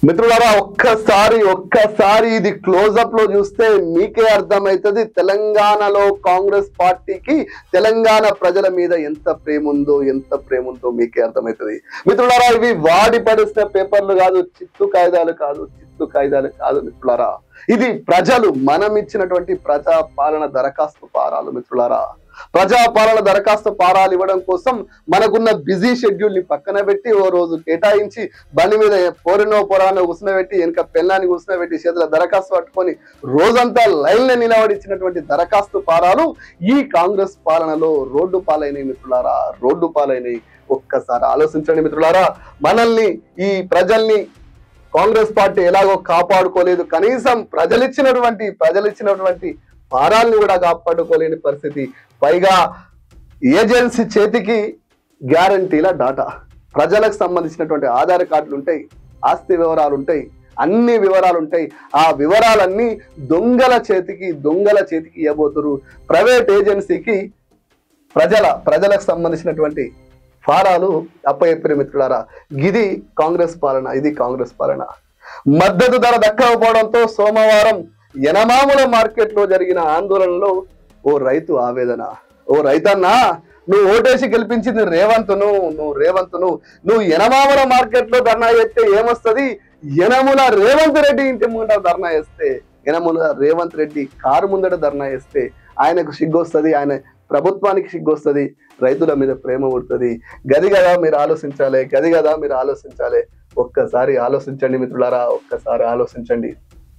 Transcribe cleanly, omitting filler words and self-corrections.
మిత్రులారా ఒక్కసారి ఇది క్లోజప్ లో చూస్తే మీకే అర్థమవుతుంది తెలంగాణలో కాంగ్రెస్ పార్టీకి తెలంగాణ ప్రజల మీద ఎంత ప్రేమ ఉందో మీకే అర్థమవుతుంది. మిత్రులారా, ఇవి వాడి పడిసిన పేపర్లు కాదు, చిత్తు కాగితాలు కాదు మిత్రులారా. ఇది ప్రజలు మనం ఇచ్చినటువంటి ప్రజాపాలన దరఖాస్తు పారాలు. మిత్రులారా, ప్రజాపాలన దరఖాస్తు పారాలు ఇవ్వడం కోసం మనకున్న బిజీ షెడ్యూల్ ని పక్కన పెట్టి ఓ రోజు కేటాయించి బండి మీద పోరానో కూర్చునబెట్టి వెనక పెళ్ళాన్ని కూర్చునబెట్టి చేతుల దరఖాస్తు పట్టుకొని రోజంతా లైన్లో నిలబడిచ్చినటువంటి దరఖాస్తు పారాలు ఈ కాంగ్రెస్ పాలనలో రోడ్డు పాలైనవి. మిత్రులారా, రోడ్డు పాలైనవి. ఒక్కసారి ఆలోచించండి మిత్రులారా. మనల్ని, ఈ ప్రజల్ని కాంగ్రెస్ పార్టీ ఎలాగో కాపాడుకోలేదు, కనీసం ప్రజలిచ్చినటువంటి పారాల్ని కూడా కాపాడుకోలేని పరిస్థితి. పైగా ఏజెన్సీ చేతికి గ్యారంటీల డాటా, ప్రజలకు సంబంధించినటువంటి ఆధార్ కార్డులు ఉంటాయి, ఆస్తి వివరాలు ఉంటాయి, అన్ని వివరాలు ఉంటాయి. ఆ వివరాలన్నీ దొంగల చేతికి ఇవ్వబోతురు. ప్రైవేట్ ఏజెన్సీకి ప్రజలకు సంబంధించినటువంటి ఫారాలు అప్పచెప్పిన. మిత్రులారా, ఇది కాంగ్రెస్ పాలన. మద్దతు ధర దక్కకపోవడంతో సోమవారం యనమాముల మార్కెట్ లో జరిగిన ఆందోళనలో ఓ రైతు ఆవేదన. ఓ రైతన్నా, నువ్వు ఓటేసి గెలిపించింది రేవంత్ను. నువ్వు యనమాముల మార్కెట్ లో ధర్నా చేస్తే ఏమొస్తుంది? యనముల రేవంత్ రెడ్డి ఇంటి ముందర ధర్నా చేస్తే, యనముల రేవంత్ రెడ్డి కారు ముందర ధర్నా చేస్తే ఆయనకు సిగ్గొస్తుంది, ఆయన ప్రభుత్వానికి సిగ్గొస్తుంది, రైతుల మీద ప్రేమ పుడుతుంది. గది కదా మీరు ఆలోచించాలి. ఒక్కసారి ఆలోచించండి మిత్రులారా, ఒక్కసారి ఆలోచించండి.